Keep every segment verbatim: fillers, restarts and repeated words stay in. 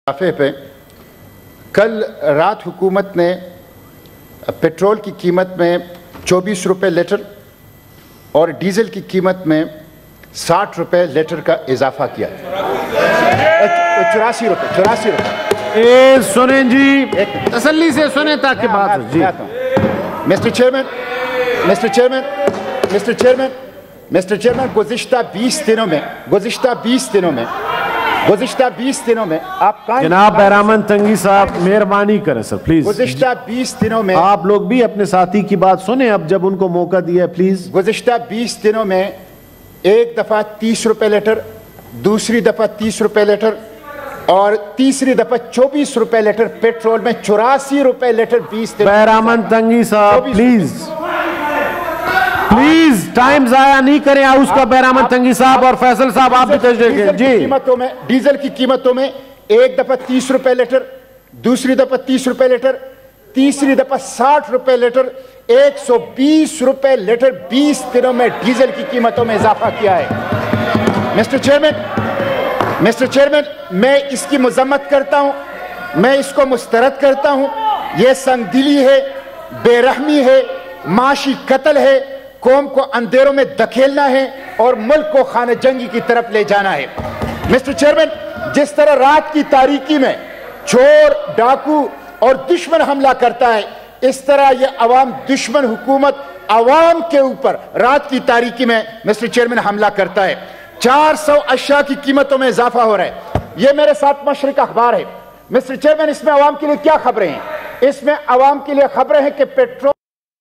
इजाफे पे कल रात हुकूमत ने पेट्रोल की कीमत में चौबीस रुपये लीटर और डीजल की कीमत में साठ रुपये लीटर का इजाफा किया। चौरासी रुपये चौरासी रुपये ए सुने जी, तसल्ली से सुने ताकि बात हो जी। Mister chairman mister chairman mister chairman mister chairman गुज़िश्ता बीस दिनों में गुज़िश्ता बीस दिनों में गुज़िश्ता बीस दिनों में आप जनाब बहरामन तंगी साहब मेहरबानी करें सर प्लीज। गुज़िश्ता बीस दिनों में आप लोग भी अपने साथी की बात सुने अब जब उनको मौका दिया है प्लीज। गुज़िश्ता बीस दिनों में एक दफा तीस रुपए लीटर, दूसरी दफा तीस रुपए लीटर और तीसरी दफा चौबीस रुपए लीटर पेट्रोल में चौरासी रुपए लीटर बीस दिन। बहरामन तंगी साहब प्लीज प्लीज टाइम जाया नहीं करें हाउस का। बहरामन तंगी साहब और फैसल साहब आप भी तशरीफ जी। कीमतों में डीजल की कीमतों में एक दफा तीस रुपए लीटर, दूसरी दफा तीस रुपए लीटर, तीसरी दफा साठ रुपए लीटर, एक सौ बीस रुपए लीटर बीस दिनों में डीजल की कीमतों में इजाफा किया है। मिस्टर चेयरमैन मिस्टर चेयरमैन मैं इसकी मजम्मत करता हूं, मैं इसको मुस्तरद करता हूं। यह संगदिली है, बेरहमी है, माशी कत्ल है, कौम को अंधेरों में धकेलना है और मुल्क को खाने जंगी की तरफ ले जाना है। मिस्टर चेयरमैन, जिस तरह रात की तारीकी में चोर, डाकू और दुश्मन हमला करता है, इस तरह यह अवाम दुश्मन हुकूमत अवाम के ऊपर रात की तारीकी में मिस्टर चेयरमैन हमला करता है। चार सौ अशिया की कीमतों में इजाफा हो रहा है। यह मेरे साथ मशरिक अखबार है। मिस्टर चेयरमैन, इसमें अवाम के लिए क्या खबरें हैं? इसमें अवाम के लिए खबरें हैं कि पेट्रोल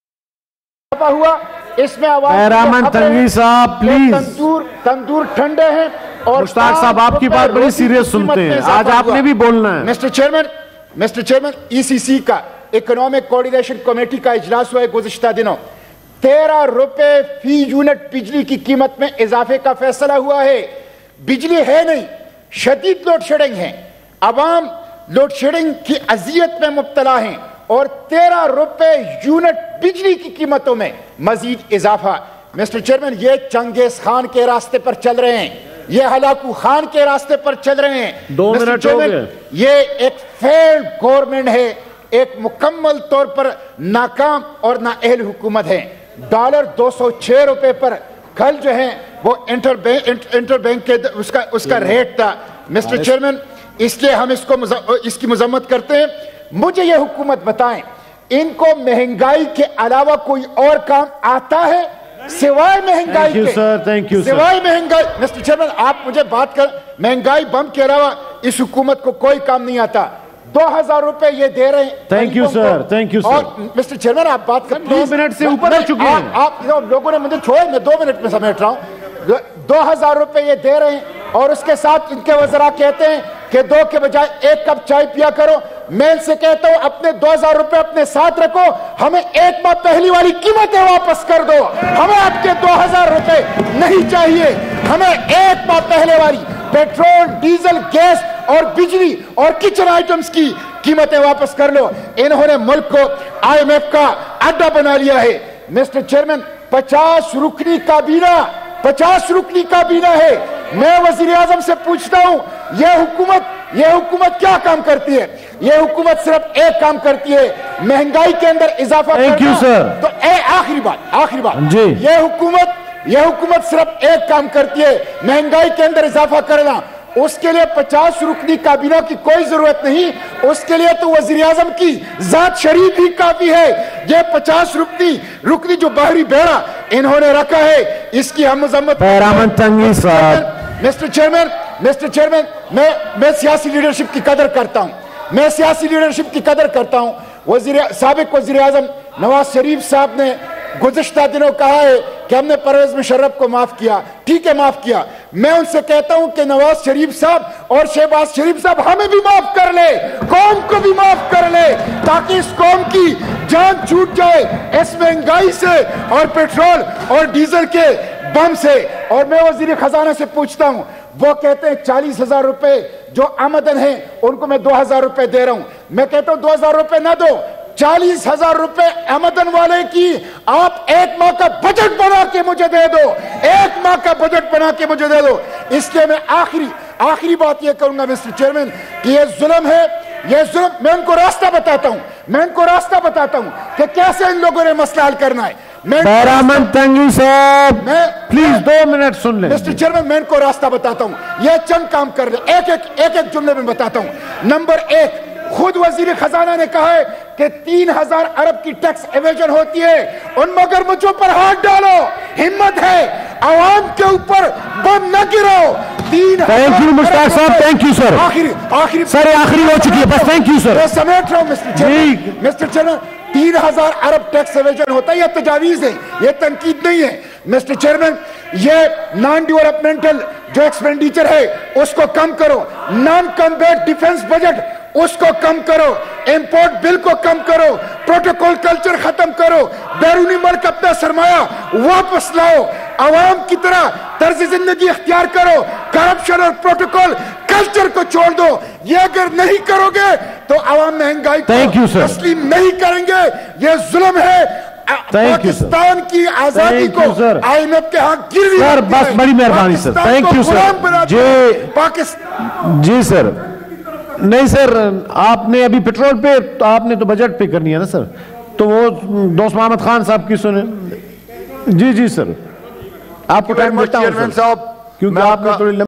हुआ, इसमें बहरामन तंगी साहब प्लीज। तंदूर तंदूर ठंडे हैं और मुश्ताक साहब आपकी बात बड़ी सीरियस सुनते हैं, आज आपने भी बोलना है। Mister chairman mister chairman ECC का इकोनॉमिक कोऑर्डिनेशन कमेटी का इजलास हुआ है गुज़िश्ता दिनों। तेरह रुपए फी यूनिट बिजली की कीमत में इजाफे का फैसला हुआ है। बिजली है नहीं, शदीद लोड शेडिंग है, अवाम लोड शेडिंग की अजियत में मुब्तला हैं और तेरह रुपए यूनिट बिजली की कीमतों में मजीद इजाफा। मिस्टर चेयरमैन, ये चंगेज खान के रास्ते पर चल रहे हैं, ये हलाकू खान के रास्ते पर चल रहे हैं। दो मिनट हो गए। ये एक फेल्ड गवर्नमेंट है, एक मुकम्मल तौर पर नाकाम और नाअहल हुकूमत है। डॉलर दो सौ छह रुपए पर कल जो है वो इंटर बैंक इंटर बैंक के उसका उसका रेट था। मिस्टर चेयरमैन, इसलिए हम इसको इसकी मजम्मत करते हैं। मुझे यह हुकूमत बताएं, इनको महंगाई के अलावा कोई और काम आता है सिवाय महंगाई के? सर थैंक यू सिवाय महंगाई। मिस्टर चेयरमैन, आप मुझे बात कर, महंगाई बम के अलावा इस हुकूमत को कोई काम नहीं आता। दो हजार रुपए ये दे रहे हैं। Thank you sir thank you sir. और मिस्टर चेयरमैन, आप बात कर, दो मिनट से ऊपर हो चुके हैं आप। लोगों ने मुझे छोड़े, मैं दो मिनट में समेट रहा हूं। दो हजार रुपए ये दे रहे हैं और उसके साथ इनके वज़रा कहते हैं कि दो के बजाय एक कप चाय पिया करो। मैं इनसे कहता हूं, अपने दो हजार रुपए अपने साथ रखो, हमें एक माह पहली वाली कीमतें वापस कर दो। हमें आपके दो हजार रुपए नहीं चाहिए, हमें एक माह पहले वाली पेट्रोल, डीजल, गैस और बिजली और किचन आइटम्स की कीमतें वापस कर लो। इन्होंने मुल्क को आईएमएफ का अड्डा बना लिया है। मिस्टर चेयरमैन, पचास रुकनी काबीना पचास रुकनी काबीना है। मैं वजीर आजम से पूछता हूं, यह हुकूमत यह हुकूमत क्या काम करती है? यह हुकूमत सिर्फ एक काम करती है, महंगाई के अंदर इजाफा करना। Thank you sir. तो ए आखिरी बात आखिरी बात जी, यह हुकूमत यह हुकूमत सिर्फ एक काम करती है, महंगाई के अंदर इजाफा करना। उसके लिए पचास रुकनी काबीना की कोई जरूरत नहीं, उसके लिए तो वजीर आजम की जात शरीफ ही काफी है। ये पचास रुकनी रुकनी जो बाहरी बेड़ा इन्होंने रखा है, इसकी हम मजम्मत। बहरामन तंगी साहब। मिस्टर चेयरमैन मिस्टर चेयरमैन मैं मैं सियासी लीडरशिप की कदर करता हूं, मैं सियासी लीडरशिप की कदर करता हूं। वजीर साबिक वजीर आजम नवाज शरीफ साहब ने गुज़िश्ता दिनों कहा है कि हमने परवेज मुशर्रफ को माफ किया। ठीक है, माफ किया। मैं उनसे कहता हूं कि नवाज शरीफ साहब और शहबाज शरीफ साहब हमें भी माफ कर ले, कौम को भी माफ कर ले, ताकि इस कौम की जान छूट जाए इस महंगाई से और पेट्रोल और डीजल के बम से। और मैं वजीर खजाना से पूछता हूं, वो कहते हैं चालीस हजार रुपए जो आमदन है उनको मैं दो हजार रुपए दे रहा हूं। मैं कहता हूं दो हजार रुपए ना दो, चालीस हजार रुपए आमदन वाले की आप एक माह का बजट बना के मुझे दे दो, एक माह का बजट बना के मुझे दे दो। इसलिए मैं आखिरी आखिरी बात ये करूंगा मिस्टर चेयरमैन कि ये जुल्म है, ये जुल्म, मैं उनको रास्ता बताता हूं, मैं उनको रास्ता बताता हूं कि कैसे इन लोगों ने मसला हल करना है। मैं बैरामन तंगी साहब मैं प्लीज दो मिनट सुन लें। मिस्टर चेयरमैन, मैं इनको रास्ता बताता हूं, ये चंद काम कर रहे, एक एक एक एक जुमले में बताता हूं। नंबर एक, खुद वजीर खजाना ने कहा है कि तीन हजार अरब की टैक्स एवेजन होती है, उन मगरमच्छों पर हाथ डालो, हिम्मत है, आवाम के ऊपर बम न गिरो। तीन थैंक यू मुश्ताक साहब, थैंक यू सर। आखिरी आखिरी सर आखिरी हो चुकी है बस, थैंक यू सर। मैं समेट रहा हूं मिस्टर चेयरमैन। मिस्टर चेयरमैन, तीन हजार अरब टैक्स एवेजन होता है, यह तजावीज है, यह तनकीद नहीं है। मिस्टर चेयरमैन, ये नॉन डेवलपमेंटल जो एक्सपेंडिचर है उसको कम करो, नॉन कम्बैट डिफेंस बजट उसको कम करो, इंपोर्ट बिल को कम करो, प्रोटोकॉल कल्चर खत्म करो, बैरूनी मुल्क अपना सरमाया वापस लाओ, आवाम की तरह तर्ज जिंदगी इख्तियार करो, करप्शन और प्रोटोकॉल कल्चर को छोड़ दो। ये अगर नहीं करोगे तो आवाम महंगाई को तस्लीम नहीं करेंगे। ये जुल्म है, पाकिस्तान की आजादी को आईएमएफ के हाथ गिरवी सर, बस बड़ी मेहरबानी सर, थैंक यू सर। जी पाकिस्तान, जी सर, नहीं सर, आपने अभी पेट्रोल पे, तो आपने तो बजट पे करनी है ना सर, तो वो दोस्त मोहम्मद खान साहब की सुने। जी जी सर, आपको टाइम देता हूं सर, क्योंकि आपने थोड़ी